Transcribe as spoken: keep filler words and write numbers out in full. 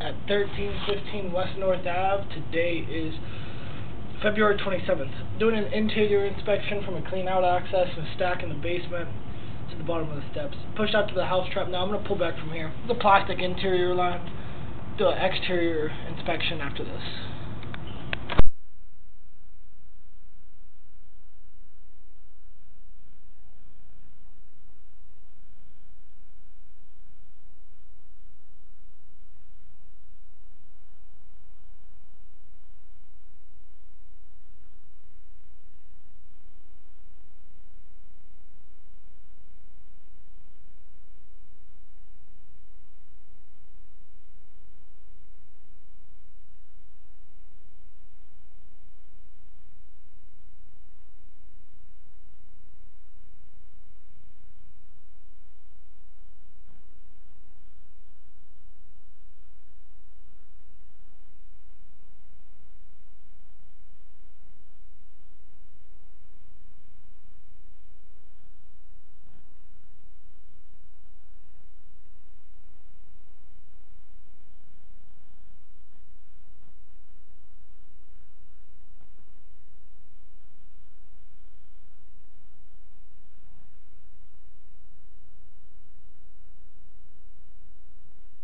at thirteen fifteen West North Ave. Today is February twenty-seventh. Doing an interior inspection from a clean out access and a stack in the basement to the bottom of the steps. Pushed out to the house trap. Now I'm going to pull back from here. The plastic interior line. Do an exterior inspection after this.